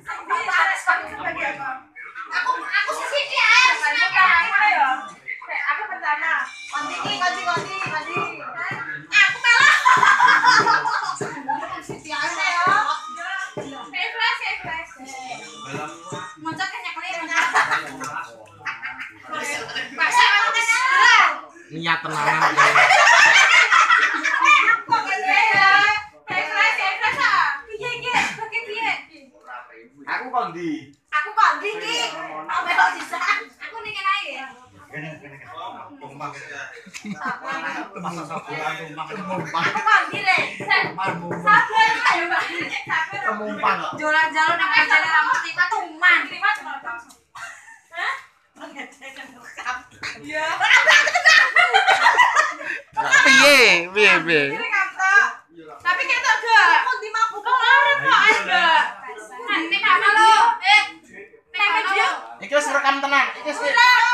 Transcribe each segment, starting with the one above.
Aku sih ya. Aku pertama. Konti. Aku kalah. Siti aja ya. Fresh. Moncot kan nyekelin. Masa aku kan niat tenanan ya. Aku kondi. Aku kondi ki. Aku melok sisan. Aku ning kene ae. Tumpang. Aku kondi le. Sabar ayo, Mbak. Sabar. Pemumpang. Jalan-jalan nang kajane ra mesti tuman. Hah? Iya. Piye. Tapi ketok gak? Kondi mabuk kemarin kok enggak. Nanti mana lo? Nek video. Iki wis rekam tenan. Iki wis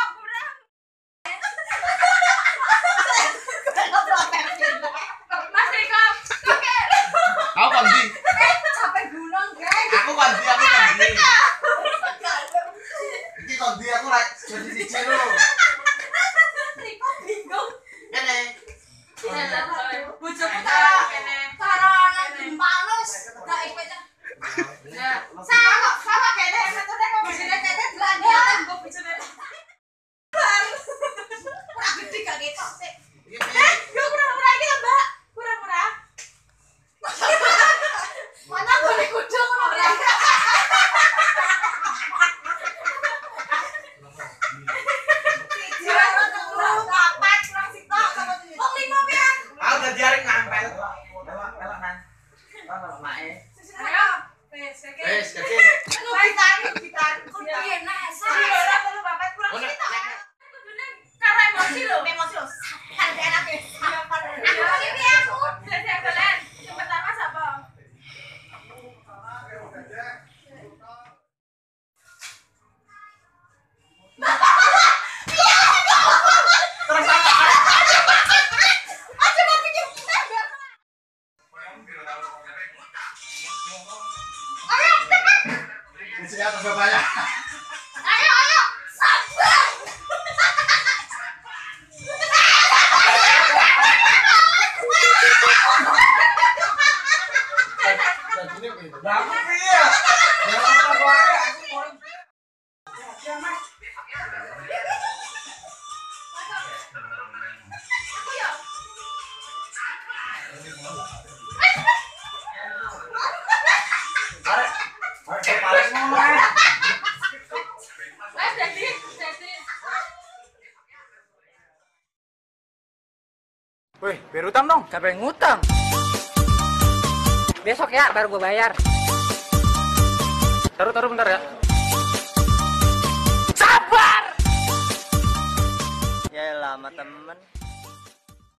Mas Riko, oke. aku kondi. Capek gulung, guys. Aku kondi. Iki kondi aku rek siji lho. Riko bingung. Kene. Bojoku tak karo ana gempanus, gak ipeca. Sama kene metode kok bojone tete dilanjut nggo bojone. Ora gede gak ketok sik. Yo kurang-kurang iki lho, Mbak. Kurang-kurang. Mana boleh kudung ora. Aku udah diaring ngampel. Melok nang. Melok mae. Ayo, wes, Keke. Gitar. Kok piye nek ora perlu bapak kurang kita. Kudune karena emosi lho. Kan enak ya. Aku piye aku? Dadi agelan. Yang pertama sapa? Terus apa? Aja mau pinjam kita. Ayo, cepat. Isi atas bapaknya. Ayo. Sabar. Lah aku piye? Ya apa wae aku kon. Ya Mas. Arek kepala ngono ae. Wes jadi. Wih, biar utang dong. Siapa yang ngutang? Besok ya baru gue bayar. Taruh bentar ya. Sabar! Ya lama temen.